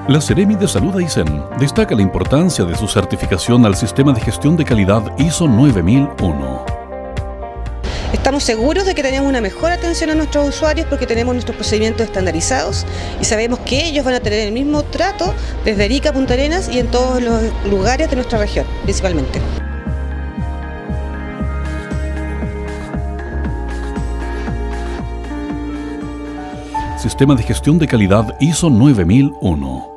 La Seremi de Salud Aysén destaca la importancia de su certificación al Sistema de Gestión de Calidad ISO 9001. Estamos seguros de que tenemos una mejor atención a nuestros usuarios porque tenemos nuestros procedimientos estandarizados y sabemos que ellos van a tener el mismo trato desde Arica a Punta Arenas y en todos los lugares de nuestra región, principalmente. Sistema de Gestión de Calidad ISO 9001.